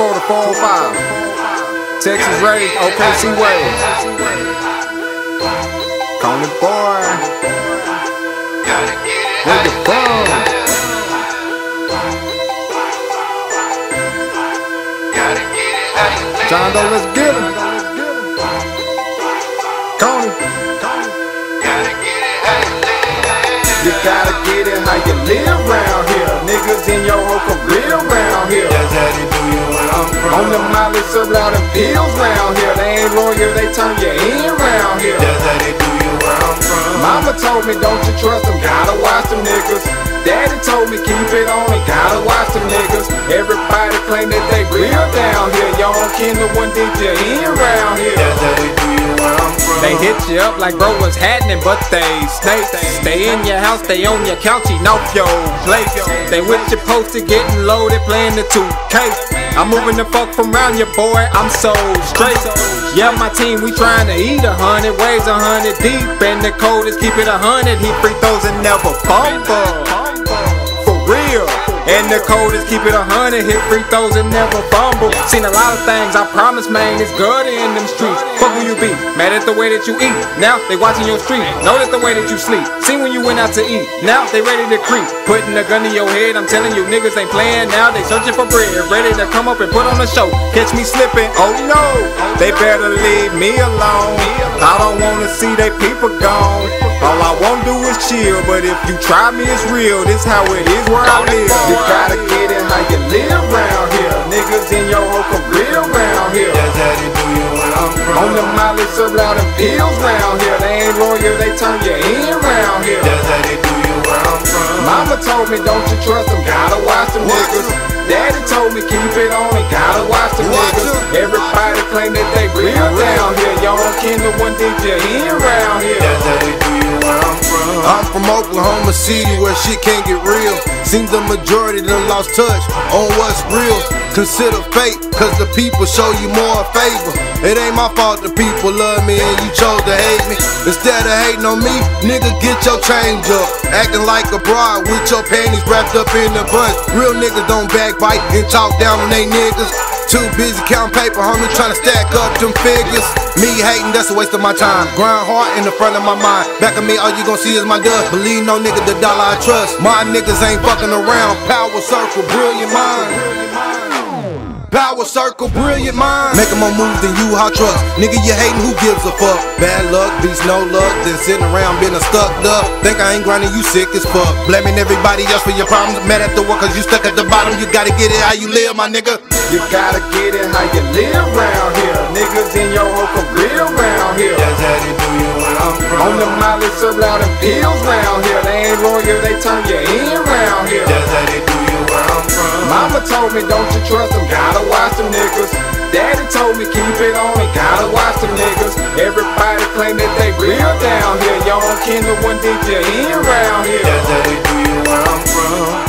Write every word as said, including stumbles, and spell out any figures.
four to four oh five. Texas raised, O K C Wayz. ConeyBoy. Where you from? John Doe, let's get him. Coney. You gotta get it how you live round here. Niggas in your whole career round here. That's how they do you where I'm from. On the molly, serve out them pills round here. They ain't loyal, they turn you in round here. That's how they do you where I'm from. Mama told me don't you trust them, gotta watch them niggas. Daddy told me keep it on it, gotta watch them niggas. Everybody claim that they real down here. Y'all kin the one did you in round here. That's how they do you where I'm from. They hit you up like bro was happening, but they snake. Stay in your house, stay on your couch, eating off your plate. They with your poster, getting loaded, playing the two K. I'm moving the fuck from around your boy, I'm so straight. Yeah, my team, we trying to eat a hundred, Wayz a hundred deep. And the coldest, keep it a hundred. He free throws and never fumble. For real. And the coldest, keep it a hundred. Hit free throws and never fumble. Seen a lot of things, I promise, man, it's good in them streets. Fuck who you be, mad at the way that you eat. Now they watching your street, know that the way that you sleep. Seen when you went out to eat, now they ready to creep. Putting a gun in your head, I'm telling you niggas ain't playing now. They searching for bread, ready to come up and put on a show. Catch me slipping, oh no, they better leave me alone. I don't wanna see they people gone. All I won't do is chill, but if you try me, it's real. This how it is where I live. You gotta get it how you live round here. Niggas in your whole career round here. That's how they do you where I'm from. On the molly, serve out them pills round here. They ain't loyal, they turn you in round here. That's how they do you where I'm from. Mama told me don't you trust them, gotta watch them niggas. Daddy told me keep it on it, gotta watch them niggas. Everybody claim that they real down here. Y'all kin the one did you in round here. That's how they do you where I'm from. I'm from Oklahoma City where shit can't get real. Seems the majority done lost touch on what's real. Consider fate, cause the people show you more favor. It ain't my fault the people love me and you chose to hate me. Instead of hating on me, nigga, get your change up. Acting like a broad with your panties wrapped up in a bunch. Real niggas don't backbite and talk down on they niggas. Too busy counting paper, homie, trying to stack up them figures. Me hating, that's a waste of my time. Grind hard in the front of my mind. Back of me, all you gon' see is my dust. Believe no nigga, the dollar I trust. My niggas ain't fucking around. Power circle, brilliant mind. Power circle, brilliant mind. Making more moves than you, how trust. Nigga, you hating, who gives a fuck? Bad luck, beats no luck. Then sitting around being a stuck up. Think I ain't grinding, you sick as fuck. Blaming everybody else for your problems. Mad at the work cause you stuck at the bottom. You gotta get it how you live, my nigga. You gotta get it how you live round here. Niggas in your whole career round here. That's how they do you where I'm from. On the molly, serve out them pills round here. They ain't loyal, they turn you in round here. That's how they do you where I'm from. Mama told me don't you trust them, gotta watch them niggas. Daddy told me keep it on it, gotta watch them niggas. Everybody claim that they real down here. Y'all kin the one did you in round here. That's how they do you where I'm from.